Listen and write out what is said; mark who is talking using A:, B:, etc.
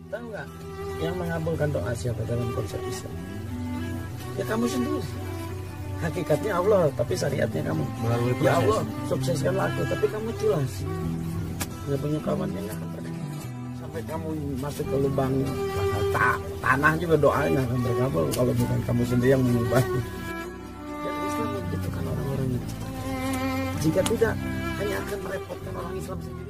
A: Tahu nggak? Yang mengabulkan doa siapa dalam konsep Islam? Ya kamu sendiri. Hakikatnya Allah, tapi syariatnya kamu.
B: Melalui proses.
A: Ya Allah, sukseskanlah aku, tapi kamu culas. Nggak punya kawan yang nggak akan pernah. Sampai kamu masuk ke lubang tanah juga doanya akan berkabul kalau bukan kamu sendiri yang mengubahnya. Dan Islam membutuhkan orang-orang itu. Jika tidak, hanya akan merepotkan orang Islam sendiri.